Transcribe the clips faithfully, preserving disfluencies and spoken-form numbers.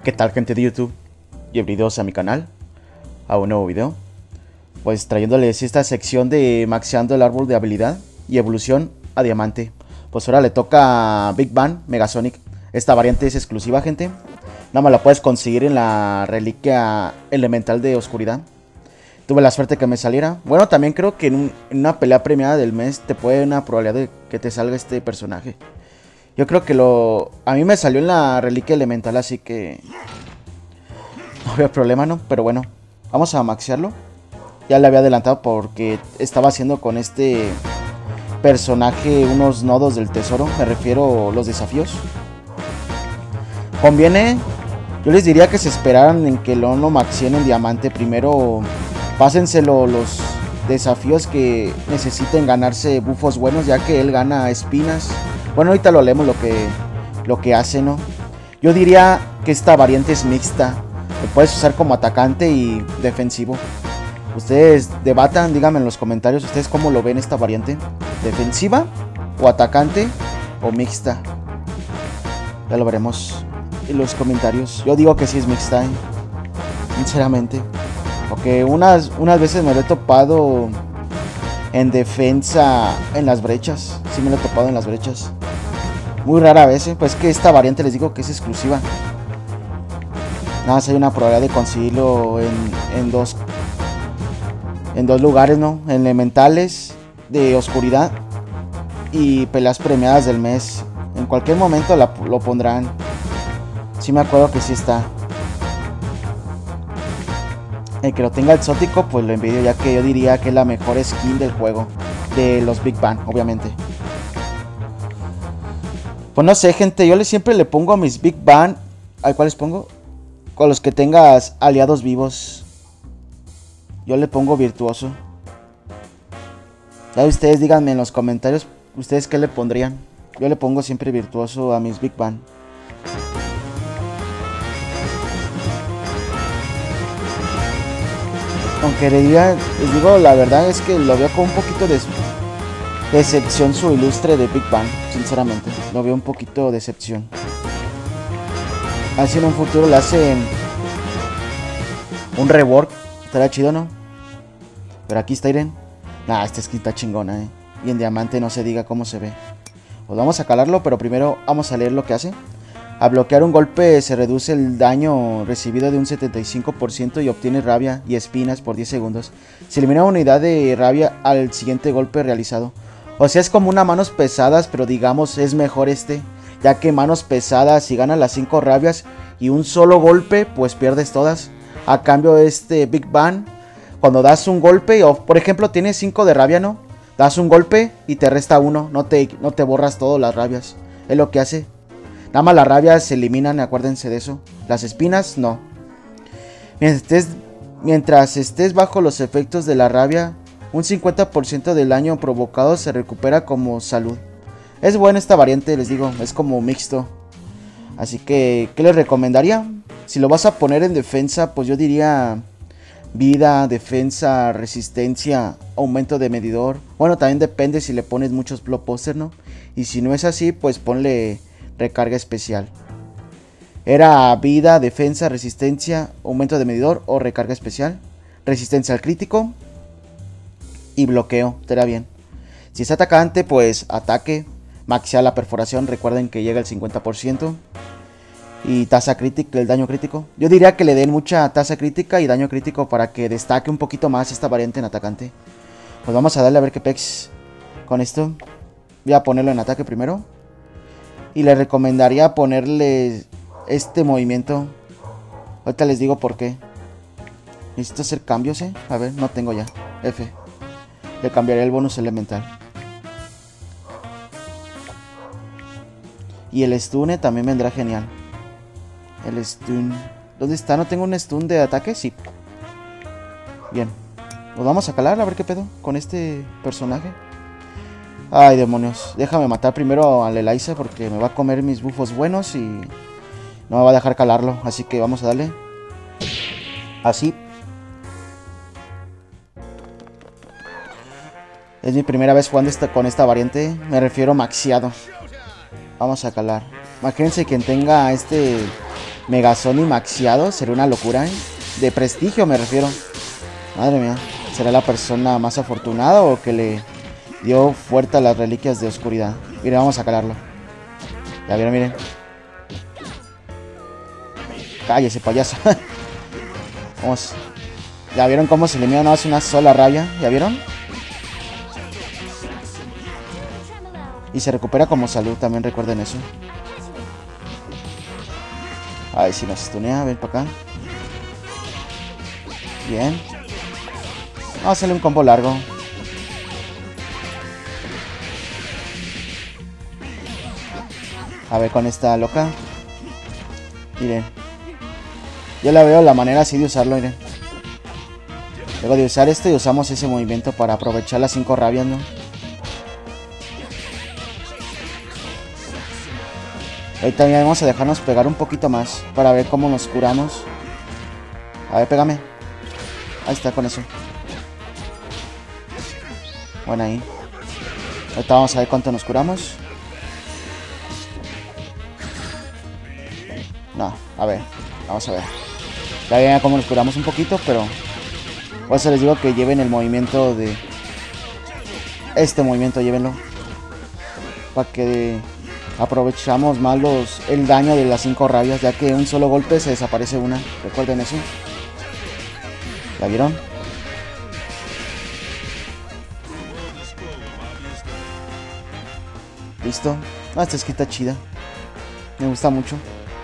¿Qué tal, gente de YouTube? Bienvenidos a mi canal, a un nuevo video. Pues trayéndoles esta sección de maxeando el árbol de habilidad y evolución a diamante. Pues ahora le toca a Big Bang Megasonic. Esta variante es exclusiva, gente. Nada más la puedes conseguir en la reliquia elemental de oscuridad. Tuve la suerte que me saliera. Bueno, también creo que en, un, en una pelea premiada del mes te puede una probabilidad de que te salga este personaje. Yo creo que lo... A mí me salió en la reliquia elemental, así que... no había problema, ¿no? Pero bueno, vamos a maxearlo. Ya le había adelantado porque estaba haciendo con este personaje unos nodos del tesoro. Me refiero a los desafíos. Conviene... Yo les diría que se esperaran en que lo no maxien en diamante. Primero, pásenselo los desafíos que necesiten ganarse bufos buenos, ya que él gana espinas. Bueno, ahorita lo leemos lo que, lo que hace, ¿no? Yo diría que esta variante es mixta. Lo puedes usar como atacante y defensivo. Ustedes debatan, díganme en los comentarios ustedes cómo lo ven esta variante. ¿Defensiva o atacante o mixta? Ya lo veremos en los comentarios. Yo digo que sí es mixta, ¿eh? Sinceramente. Porque unas, unas veces me lo he topado en defensa en las brechas. Sí me lo he topado en las brechas. Muy rara vez, ¿eh? Pues que esta variante les digo que es exclusiva. Nada más hay una probabilidad de conseguirlo en, en dos en dos lugares, ¿no? En elementales de oscuridad y peleas premiadas del mes. En cualquier momento la, lo pondrán. Sí me acuerdo que sí está. El que lo tenga exótico, pues lo envidio, ya que yo diría que es la mejor skin del juego. De los Big Bang, obviamente. Pues no sé, gente, yo le, siempre le pongo a mis Big Bang. ¿A cuáles pongo? Con los que tengas aliados vivos. Yo le pongo virtuoso. Ya ustedes díganme en los comentarios, ¿ustedes qué le pondrían? Yo le pongo siempre virtuoso a mis Big Bang. Aunque le diga, les digo, la verdad es que lo veo con un poquito de decepción su ilustre de Big Bang. Sinceramente, lo veo un poquito de decepción. Así en un futuro le hacen un rework. Estará chido, ¿no? Pero aquí está, Irene. Nah, esta skin está chingona, eh. Y en diamante no se diga cómo se ve. Pues vamos a calarlo, pero primero vamos a leer lo que hace. A bloquear un golpe se reduce el daño recibido de un setenta y cinco por ciento y obtiene rabia y espinas por diez segundos. Se elimina una unidad de rabia al siguiente golpe realizado. O sea, es como una manos pesadas, pero digamos es mejor este. Ya que manos pesadas, si ganas las cinco rabias y un solo golpe, pues pierdes todas. A cambio este Big Bang, cuando das un golpe, o por ejemplo tienes cinco de rabia, ¿no? Das un golpe y te resta uno, no te, no te borras todas las rabias. Es lo que hace. Nada más las rabias se eliminan, acuérdense de eso. Las espinas, no. Mientras estés, mientras estés bajo los efectos de la rabia, un cincuenta por ciento del daño provocado se recupera como salud. Es buena esta variante, les digo, es como mixto. Así que, ¿qué les recomendaría? Si lo vas a poner en defensa, pues yo diría vida, defensa, resistencia, aumento de medidor. Bueno, también depende si le pones muchos blockbusters, ¿no? Y si no es así, pues ponle recarga especial. Era vida, defensa, resistencia, aumento de medidor o recarga especial. Resistencia al crítico y bloqueo, estaría bien. Si es atacante, pues ataque. Maxear la perforación, recuerden que llega al cincuenta por ciento. Y tasa crítica, el daño crítico. Yo diría que le den mucha tasa crítica y daño crítico para que destaque un poquito más esta variante en atacante. Pues vamos a darle a ver qué pex con esto. Voy a ponerlo en ataque primero. Y le recomendaría ponerle este movimiento. Ahorita les digo por qué. Necesito hacer cambios, ¿eh? A ver, no tengo ya. F. Le cambiaré el bonus elemental. Y el stun también vendrá genial. El stun. ¿Dónde está? ¿No tengo un stun de ataque? Sí. Bien. Nos vamos a calar a ver qué pedo con este personaje. Ay, demonios. Déjame matar primero al Eliza porque me va a comer mis bufos buenos y no me va a dejar calarlo. Así que vamos a darle. Así. Es mi primera vez jugando esta, con esta variante. Me refiero maxiado. Vamos a calar. Imagínense quien tenga este Megasonic maxiado. Sería una locura, ¿eh? De prestigio me refiero. Madre mía. ¿Será la persona más afortunada o que le dio fuerte a las reliquias de oscuridad? Miren, vamos a calarlo. Ya vieron, miren. Cállese, payaso. Vamos. ¿Ya vieron cómo se elimina nada más una sola rabia? ¿Ya vieron? Y se recupera como salud, también recuerden eso. Ay, si nos stunea, ven para acá. Bien. Vamos a hacerle un combo largo. A ver con esta loca. Miren. Yo la veo la manera así de usarlo, miren. Luego de usar esto y usamos ese movimiento para aprovechar las cinco rabias, ¿no? Ahí también vamos a dejarnos pegar un poquito más para ver cómo nos curamos. A ver, pégame. Ahí está, con eso. Bueno, ahí. Ahorita vamos a ver cuánto nos curamos. No, a ver. Vamos a ver. Ya ven cómo nos curamos un poquito, pero... Por eso les digo que lleven el movimiento de... Este movimiento, llévenlo. Para que aprovechamos más los, el daño de las cinco rabias, ya que un solo golpe se desaparece una. Recuerden eso. ¿La vieron? Listo. Ah, esta esquita chida. Me gusta mucho.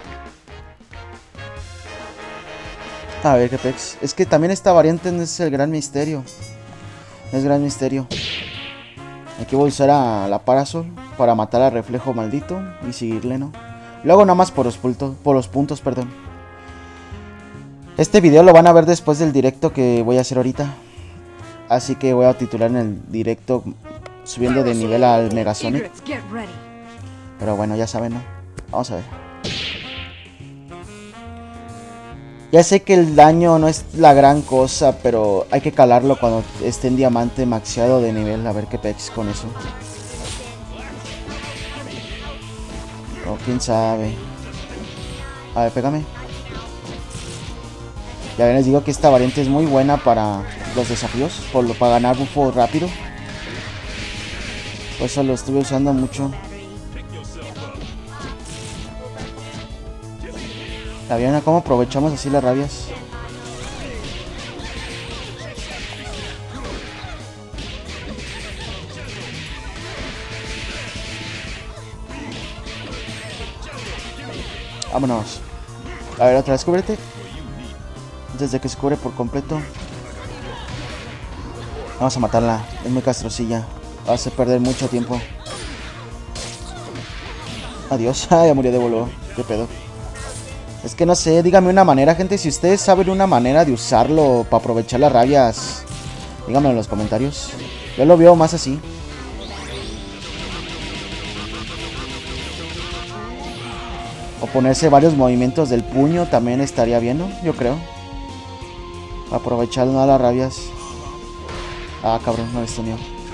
A ver, qué pex. Es que también esta variante no es el gran misterio. No es gran misterio. Aquí voy a usar a la Parasol para matar al reflejo maldito y seguirle, ¿no? Lo hago nada más por los puntos, por los puntos, perdón. Este video lo van a ver después del directo que voy a hacer ahorita. Así que voy a titular en el directo subiendo de nivel al Megasonic. Pero bueno, ya saben, ¿no? Vamos a ver. Ya sé que el daño no es la gran cosa, pero hay que calarlo cuando esté en diamante maxeado de nivel. A ver qué pex con eso. O oh, quién sabe. A ver, pégame. Ya ven, les digo que esta variante es muy buena para los desafíos, por lo, para ganar bufo rápido. Por eso lo estuve usando mucho. ¿La vieron cómo aprovechamos así las rabias? Vámonos. A ver, otra vez cúbrete. Antes de que se cubre por completo. Vamos a matarla. Es muy castrocilla. Va a hacer perder mucho tiempo. Adiós. Ya murió de vuelo. ¿Qué pedo? Es que no sé, díganme una manera, gente. Si ustedes saben una manera de usarlo para aprovechar las rabias, díganmelo en los comentarios. Yo lo veo más así. O ponerse varios movimientos del puño también estaría bien, ¿no? Yo creo. Para aprovechar una de las rabias. Ah, cabrón, no es mío.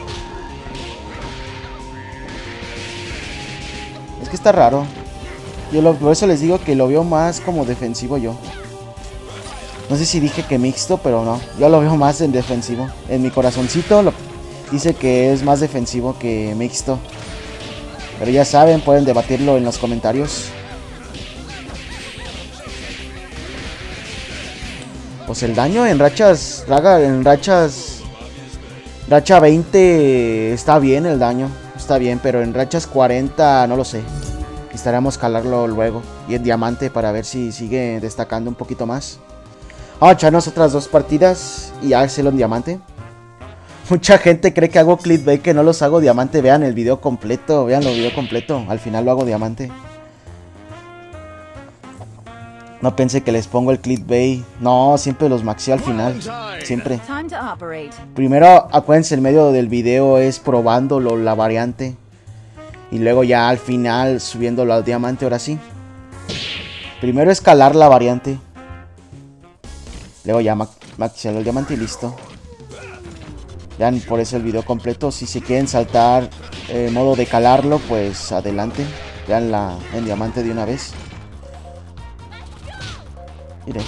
Es que está raro. Yo lo, por eso les digo que lo veo más como defensivo yo. No sé si dije que mixto, pero no. Yo lo veo más en defensivo. En mi corazoncito lo, dice que es más defensivo que mixto. Pero ya saben, pueden debatirlo en los comentarios. Pues el daño en rachas... Raga, en rachas... Racha veinte está bien el daño. Está bien, pero en rachas cuarenta no lo sé. Necesitaremos calarlo luego. Y en diamante para ver si sigue destacando un poquito más. Vamos a echarnos otras dos partidas y hacerlo en diamante. Mucha gente cree que hago clickbait, que no los hago diamante. Vean el video completo, vean el video completo. Al final lo hago diamante. No pensé que les pongo el clickbait. No, siempre los maxeo al final. Siempre. Primero, acuérdense, el medio del video es probándolo, la variante. Y luego ya al final subiéndolo al diamante, ahora sí. Primero escalar la variante. Luego ya maxear el diamante y listo. Ya por eso el video completo. Si se quieren saltar eh, modo de calarlo, pues adelante. Veanla en diamante de una vez. Miren.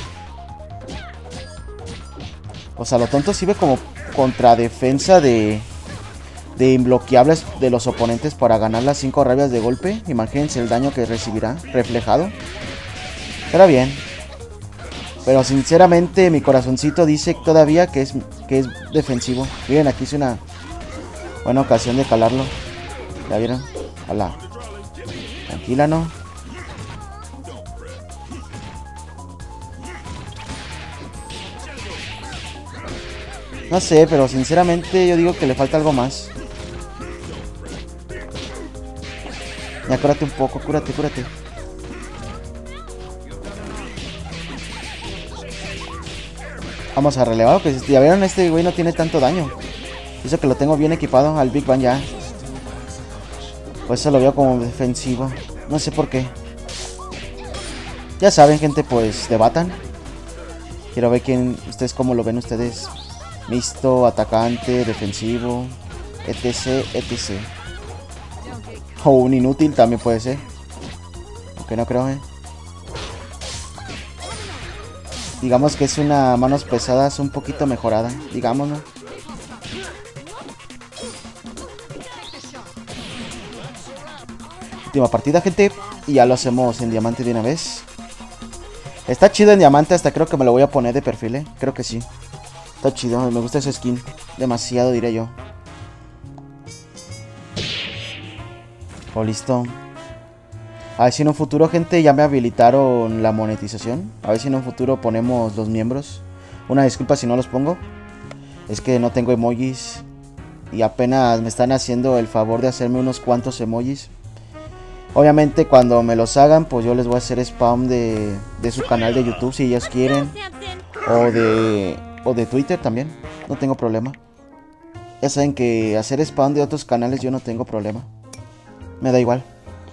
O sea, lo tonto sirve como contradefensa de... de imbloqueables de los oponentes para ganar las cinco rabias de golpe. Imagínense el daño que recibirá reflejado. Era bien. Pero sinceramente mi corazoncito dice todavía que es, que es defensivo. Miren, aquí hice una buena ocasión de calarlo. ¿Ya vieron? Hola. Tranquila, ¿no? No sé, pero sinceramente yo digo que le falta algo más. Ya, cúrate un poco, cúrate, cúrate. Vamos a relevar, pues ya vieron, este güey no tiene tanto daño. Eso que lo tengo bien equipado al Big Bang ya. Pues eso lo veo como defensivo. No sé por qué. Ya saben, gente, pues debatan. Quiero ver quién, ustedes cómo lo ven ustedes. Mixto, atacante, defensivo, etc, etc. O un inútil también puede ser. Aunque no creo, eh. Digamos que es una manos pesadas un poquito mejorada. Digamos, ¿no? Última partida, gente. Y ya lo hacemos en diamante de una vez. Está chido en diamante. Hasta creo que me lo voy a poner de perfil, eh. Creo que sí. Está chido. Me gusta ese skin. Demasiado, diré yo. Oh, listo. A ver si en un futuro, gente, ya me habilitaron la monetización. A ver si en un futuro ponemos los miembros. Una disculpa si no los pongo. Es que no tengo emojis. Y apenas me están haciendo el favor de hacerme unos cuantos emojis. Obviamente cuando me los hagan, pues yo les voy a hacer spam de, de su canal de YouTube si ellos quieren. O de, o de Twitter también. No tengo problema. Ya saben que hacer spam de otros canales yo no tengo problema. Me da igual.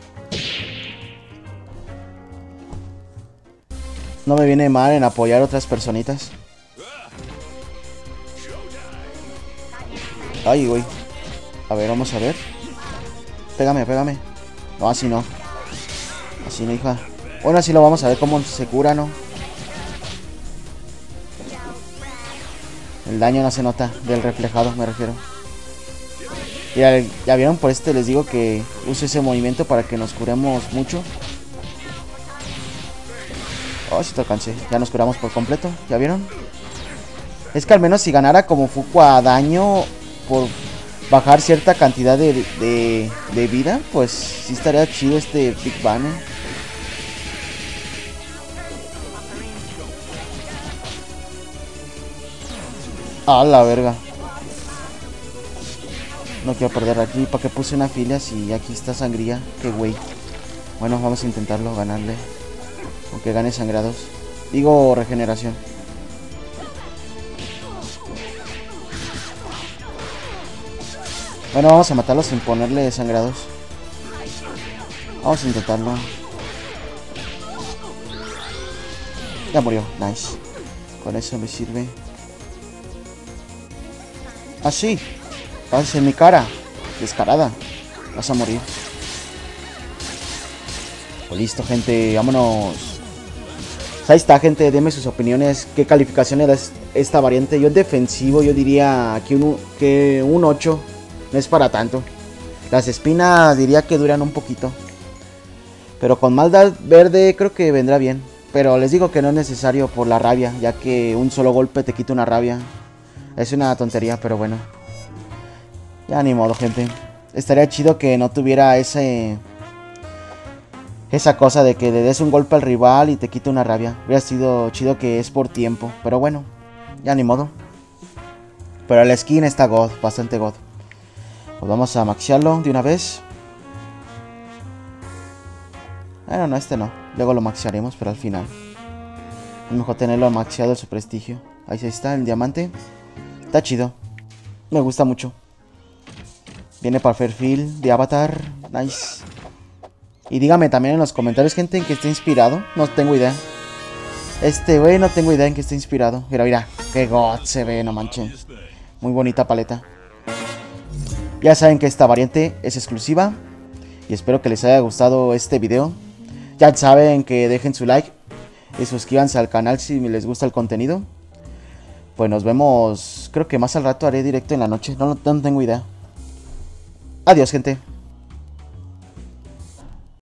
No me viene mal en apoyar a otras personitas. Ay, güey. A ver, vamos a ver. Pégame, pégame. No, así no. Así no, hija. Bueno, así lo vamos a ver cómo se cura, ¿no? El daño no se nota. Del reflejado, me refiero. Ya, ya vieron, por este les digo que use ese movimiento para que nos curemos mucho. Oh, si te alcancé. Ya nos curamos por completo. ¿Ya vieron? Es que al menos si ganara como Fuku a daño por bajar cierta cantidad de, de, de vida, pues sí estaría chido este Big Bang, ¿eh? A la verga. No quiero perder aquí. ¿Para qué puse una filia si aquí está sangría? Qué güey. Bueno, vamos a intentarlo, ganarle. Aunque gane sangrados. Digo regeneración. Bueno, vamos a matarlo sin ponerle sangrados. Vamos a intentarlo. Ya murió, nice. Con eso me sirve. Así. Ah, vas en mi cara. Descarada. Vas a morir. Pues listo, gente. Vámonos. Ahí está, gente, denme sus opiniones. ¿Qué calificación le da esta variante? Yo en defensivo, yo diría que un, que un ocho. No es para tanto. Las espinas diría que duran un poquito. Pero con maldad verde creo que vendrá bien. Pero les digo que no es necesario por la rabia, ya que un solo golpe te quita una rabia. Es una tontería, pero bueno. Ya ni modo, gente. Estaría chido que no tuviera ese... esa cosa de que le des un golpe al rival y te quita una rabia. Hubiera sido chido que es por tiempo. Pero bueno, ya ni modo. Pero la skin está god, bastante god. Pues vamos a maxearlo de una vez. Bueno, no, este no. Luego lo maxearemos, pero al final. Es mejor tenerlo maxeado su prestigio. Ahí está, el diamante. Está chido. Me gusta mucho. Viene para perfil de avatar. Nice. Y dígame también en los comentarios, gente, en qué está inspirado. No tengo idea. Este güey no tengo idea en qué está inspirado. Mira, mira. Qué god se ve, no manchen. Muy bonita paleta. Ya saben que esta variante es exclusiva. Y espero que les haya gustado este video. Ya saben que dejen su like. Y suscríbanse al canal si les gusta el contenido. Pues nos vemos, creo que más al rato haré directo en la noche, no, no tengo idea. Adiós, gente.